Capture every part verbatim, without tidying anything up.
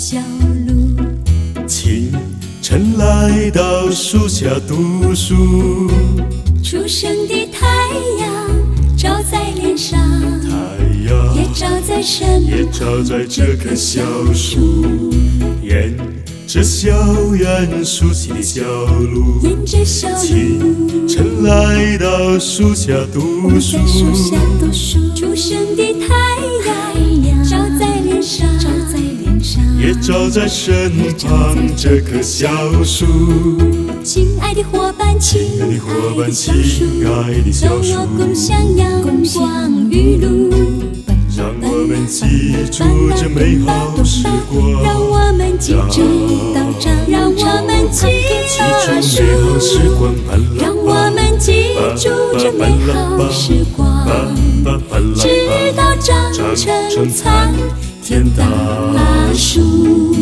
小路。 清晨来到树下读书， 初升的太阳照在脸上， 太阳也照在身也照在这棵小树，沿着校园熟悉的小路， 沿着小路， 清晨来到树下读书， 在树下读书。初升的太阳照在脸上，照在脸上， 也照在身旁这棵小树。 亲爱的伙伴，亲爱的伙伴，亲爱的小树， 和我共享阳光雨露。 让我们记住这美好时光， 让我们记住道长，让我们记住美好时光，让我们记住这美好时光，直到长成参天大树。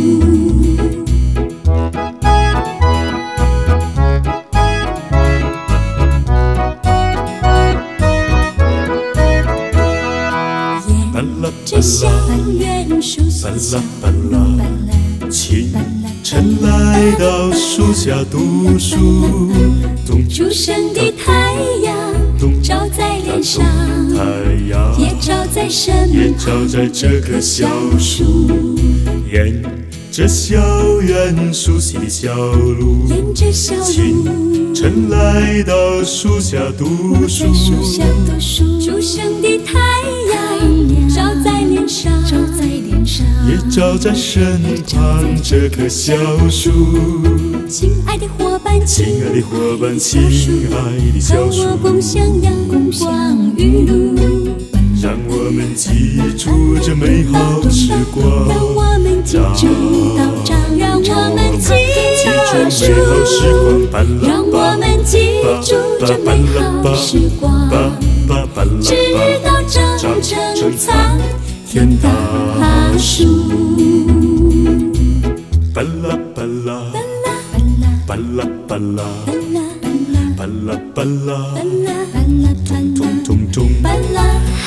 这校园树下小路， 清晨来到树下读书， 初升的太阳照在脸上， 太阳也照在身也照在这棵小树，沿着校园熟悉的小路， 沿着小路， 清晨来到树下读书， 在树下读书。初升的太阳照在脸上，照在脸上， 也照在身旁这棵小树。 亲爱的伙伴， 亲爱的伙伴，亲爱的小树， 和我共享阳光雨露。 让我们记住这美好时光， 让我们记住道长，让我们记住美好时光，让我们记住这美好时光，直到长成参天大树。 巴拉巴拉，巴拉巴拉，巴拉巴拉，咚咚咚咚， 巴拉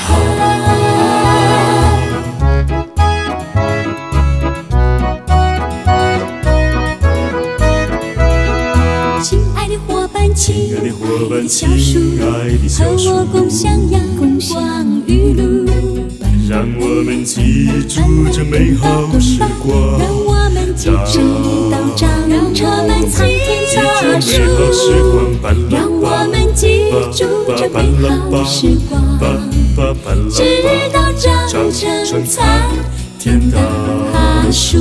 亲爱的伙伴，亲爱的伙伴，亲爱的和小树， 我共享阳光雨露。 让我们记住这美好时光， 让我们记住道长，让我们参天大树，让我们记住这美好时光，直到长成参天大树。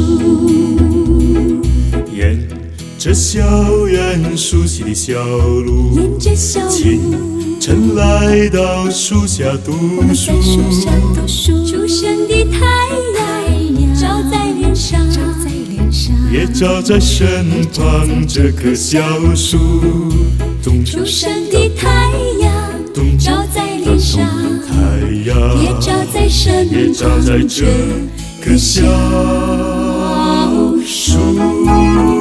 沿着校园熟悉的小路， 沿着小路， 清晨来到树下读书， 在树下读书。初升的太阳照在脸上，照在脸上， 也照在身旁这棵小树。 初升的太阳照在脸上， 太阳也照在身也照在这棵小树。